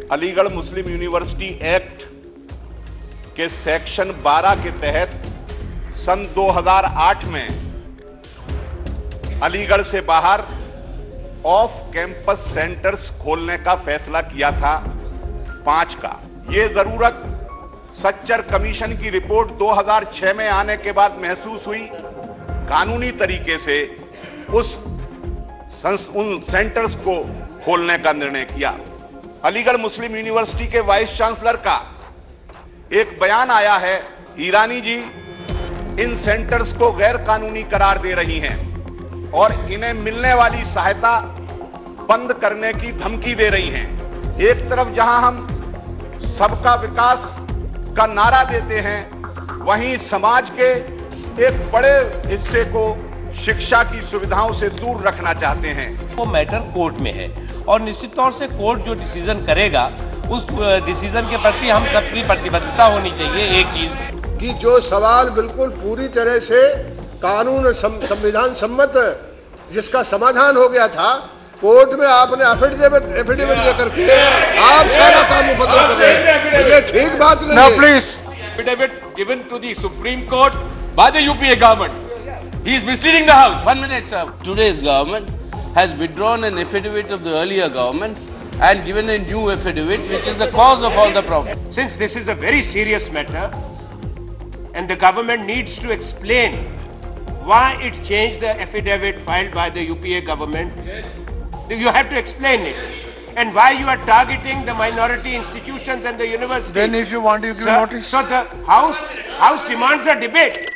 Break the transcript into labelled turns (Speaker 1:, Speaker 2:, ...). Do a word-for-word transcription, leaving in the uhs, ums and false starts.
Speaker 1: अलीगढ़ मुस्लिम university act के section बारह के तहत सन दो हज़ार आठ में अलीगढ़ से बाहर ऑफ कैंपस सेंटर्स खोलने का फैसला किया था पांच का। यह जरूरत सच्चर कमीशन की रिपोर्ट दो हज़ार छह में आने के बाद महसूस हुई। कानूनी तरीके से उस उन सेंटर्स को खोलने का निर्णय किया। अलीगढ़ मुस्लिम यूनिवर्सिटी के वाइस चांसलर का एक बयान आया है, ईरानी जी इन सेंटर्स को गैर कानूनी करार दे रही हैं और इन्हें मिलने वाली सहायता बंद करने की धमकी दे रही हैं। एक तरफ जहां हम सबका विकास का नारा देते हैं, वहीं समाज के एक बड़े हिस्से को शिक्षा की सुविधाओं से दूर रखना चाहते हैं।
Speaker 2: वो मैटर कोर्ट में है और निश्चित तौर से कोर्ट जो डिसीजन करेगा उस डिसीजन के प्रति हम सबकी प्रतिबद्धता होनी चाहिए। एक चीज
Speaker 3: कि जो सवाल बिल्कुल पूरी तरह से कानून संविधान सम्मत जिसका समाधान हो गया था, कोर्ट में आपने एफिडेविट एफिडेविट लेकर के आप सारा काम उपद्रव कर रहे हैं, ये ठीक बात नहीं है।
Speaker 4: Please affidavit given to the Supreme Court by the UPA government. He is misleading the house.
Speaker 5: One minute, sir. Today's government has withdrawn an affidavit of the earlier government and given a new affidavit, which is the cause of all the problems.
Speaker 6: Since this is a very serious matter and the government needs to explain why it changed the affidavit filed by the U P A government, you have to explain it. And why you are targeting the minority institutions and the universities.
Speaker 4: Then if you want, you give
Speaker 6: Sir,
Speaker 4: notice.
Speaker 6: So the House, House demands a debate.